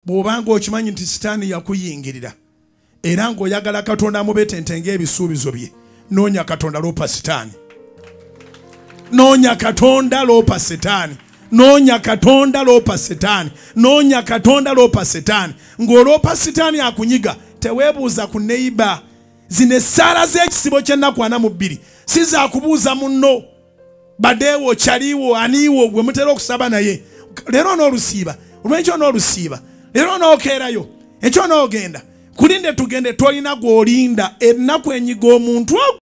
bw'obanga okimanyi nti sitaani yakuyingirira era ng'oyagala Katonda amubetentenga ebisuubizo bye, noonya Katonda loopa sitaani. Noonya Katonda loopa sitaani. Noonya Katonda loopa sitaani. Noonya Katonda loopa sitaani. Ng'oloopa sitaani akunyiga, teweebuuza ku neiba. Zino essaala z'ekisibo ky'ennaku 42 si za kubuuza munno badeewo kyaliwo aniiwo gwe mutera okusaba naye. Leero n'olusiiba, olw'ekyo n'olusiiba, leero n'okeerayo, ekyo n'ogenda. Kulinde tugende tolina gw'olinda ennaku enyiga omuntu